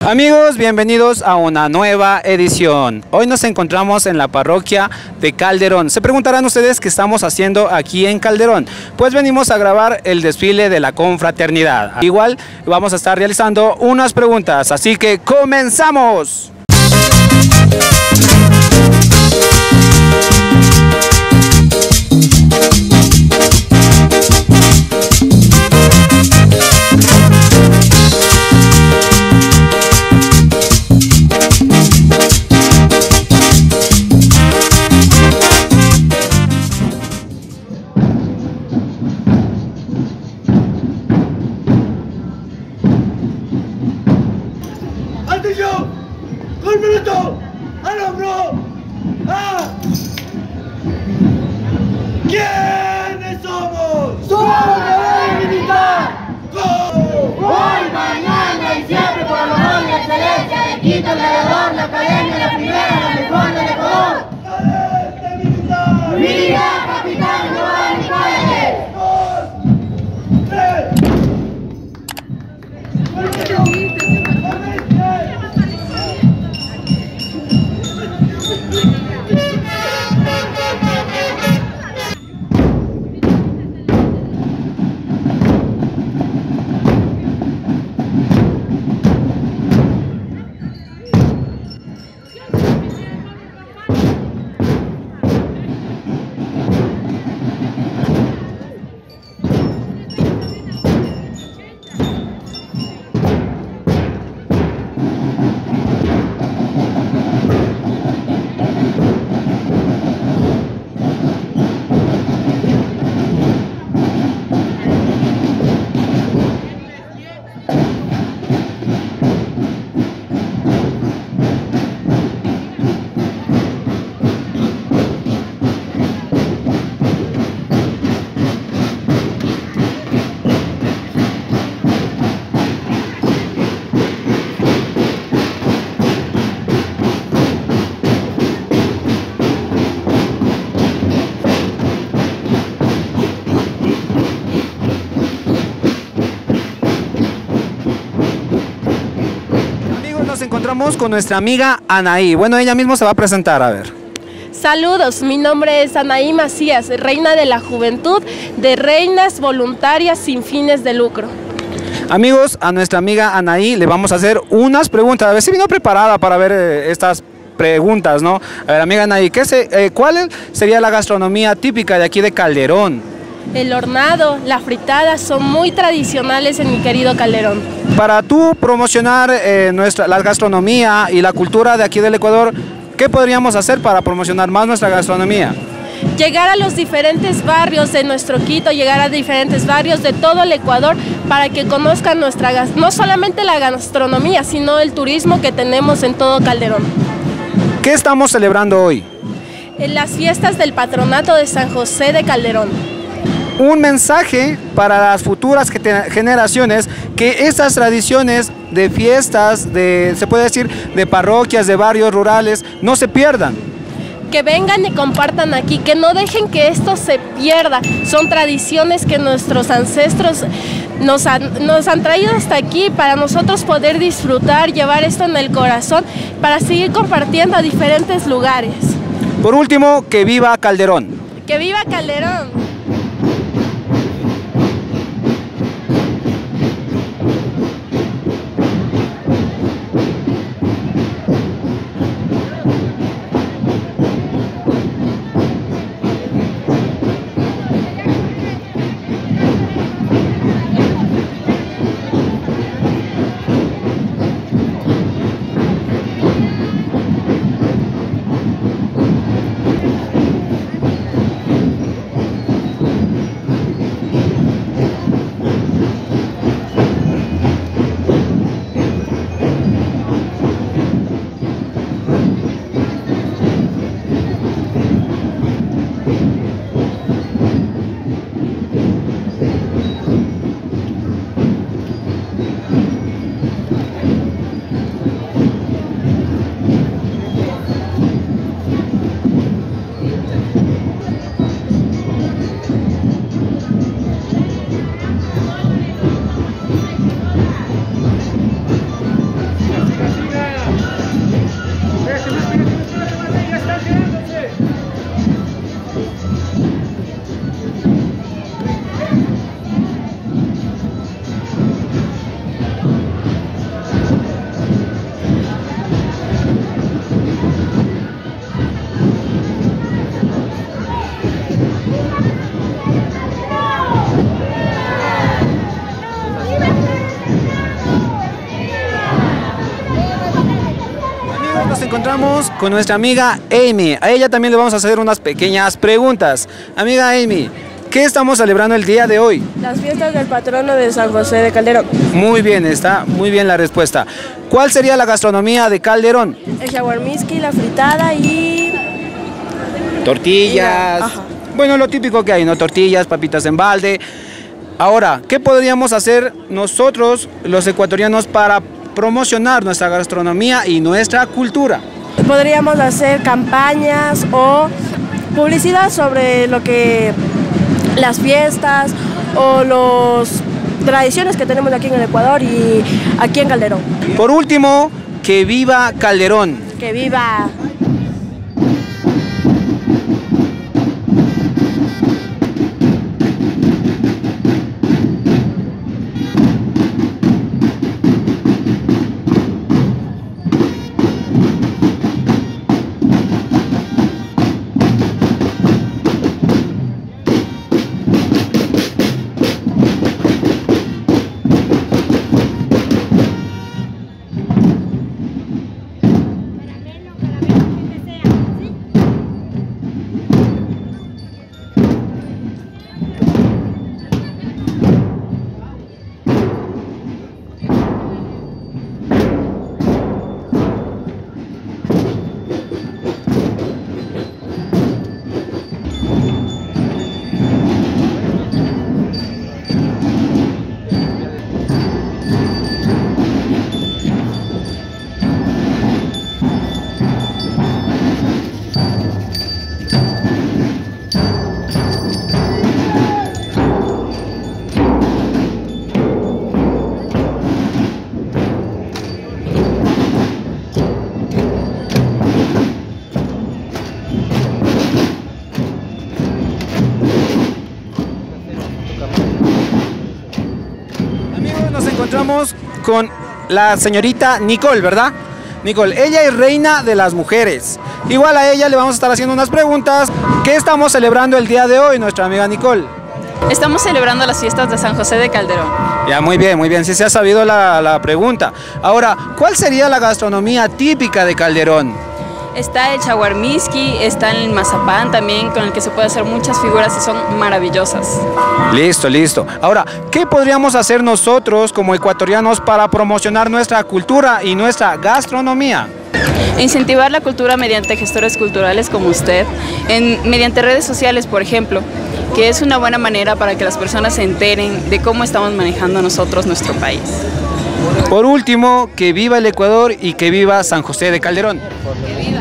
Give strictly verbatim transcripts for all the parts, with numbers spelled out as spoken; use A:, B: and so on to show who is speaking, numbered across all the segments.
A: Amigos, bienvenidos a una nueva edición. Hoy nos encontramos en la parroquia de Calderón. Se preguntarán ustedes qué estamos haciendo aquí en Calderón. Pues venimos a grabar el desfile de la confraternidad. Igual vamos a estar realizando unas preguntas, así que ¡comenzamos!
B: ¡Atención! ¡Corporato! ¡Al hombro! ¡Ah! ¿Quiénes somos? ¡Somos la ley militar!
C: Hoy, mañana y siempre por el honor y excelencia de Quito, el Velador, la Academia, la primera, la mejor del Ecuador.
B: ¡Cadete militar!
C: ¡Viva Capitán Giovanni Páez!
B: ¡Dos! ¡Tres!
A: Nos encontramos con nuestra amiga Anaí. Bueno, ella misma se va a presentar, a ver.
D: Saludos, mi nombre es Anaí Macías, reina de la juventud de Reinas Voluntarias Sin Fines de Lucro.
A: Amigos, a nuestra amiga Anaí le vamos a hacer unas preguntas. A ver si vino preparada para ver eh, estas preguntas, ¿no? A ver, amiga Anaí, ¿qué se, eh, ¿cuál sería la gastronomía típica de aquí de Calderón?
D: El hornado, la fritada son muy tradicionales en mi querido Calderón.
A: Para tú promocionar eh, nuestra, la gastronomía y la cultura de aquí del Ecuador, ¿qué podríamos hacer para promocionar más nuestra gastronomía?
D: Llegar a los diferentes barrios de nuestro Quito, llegar a diferentes barrios de todo el Ecuador para que conozcan nuestra, no solamente la gastronomía, sino el turismo que tenemos en todo Calderón.
A: ¿Qué estamos celebrando hoy?
D: En las fiestas del patronato de San José de Calderón.
A: Un mensaje para las futuras generaciones, que estas tradiciones de fiestas, de, se puede decir, de parroquias, de barrios rurales, no se pierdan.
D: Que vengan y compartan aquí, que no dejen que esto se pierda. Son tradiciones que nuestros ancestros nos han, nos han traído hasta aquí para nosotros poder disfrutar, llevar esto en el corazón, para seguir compartiendo a diferentes lugares.
A: Por último, que viva Calderón.
D: ¡Que viva Calderón!
A: Nos encontramos con nuestra amiga Amy. A ella también le vamos a hacer unas pequeñas preguntas. Amiga Amy, ¿qué estamos celebrando el día de hoy?
D: Las fiestas del patrono de San José de Calderón.
A: Muy bien, está muy bien la respuesta. ¿Cuál sería la gastronomía de Calderón?
D: El shawarmiski, la fritada y...
A: Tortillas.
D: Ajá.
A: Bueno, lo típico que hay, ¿no? Tortillas, papitas en balde. Ahora, ¿qué podríamos hacer nosotros, los ecuatorianos, para promocionar nuestra gastronomía y nuestra cultura?
D: Podríamos hacer campañas o publicidad sobre lo que las fiestas o las tradiciones que tenemos aquí en el Ecuador y aquí en Calderón.
A: Por último, que viva Calderón.
D: ¡Que viva!
A: Encontramos con la señorita Nicole, ¿verdad? Nicole, ella es reina de las mujeres. Igual a ella le vamos a estar haciendo unas preguntas. ¿Qué estamos celebrando el día de hoy, nuestra amiga Nicole?
E: Estamos celebrando las fiestas de San José de Calderón.
A: Ya, muy bien, muy bien, sí se ha sabido la, la pregunta. Ahora, ¿cuál sería la gastronomía típica de Calderón?
E: Está el shawarmiski, está el mazapán también, con el que se puede hacer muchas figuras y son maravillosas.
A: Listo, listo. Ahora, ¿qué podríamos hacer nosotros como ecuatorianos para promocionar nuestra cultura y nuestra gastronomía?
E: Incentivar la cultura mediante gestores culturales como usted, en, mediante redes sociales, por ejemplo, que es una buena manera para que las personas se enteren de cómo estamos manejando nosotros nuestro país.
A: Por último, que viva el Ecuador y que viva San José de Calderón.
E: ¡Que viva!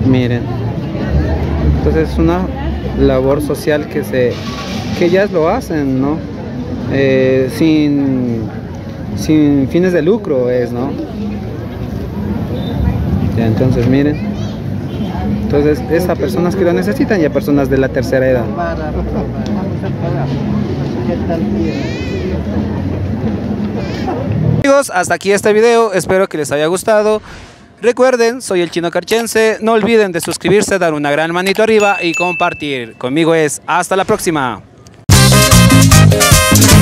A: Miren, entonces es una labor social que se que ellas lo hacen, ¿no? Eh, sin sin fines de lucro es, ¿no? Ya, entonces miren, entonces es a personas que lo necesitan y a personas de la tercera edad. Amigos, hasta aquí este video, espero que les haya gustado. Recuerden, soy el Chino Carchense, no olviden de suscribirse, dar una gran manito arriba y compartir. Conmigo es hasta la próxima.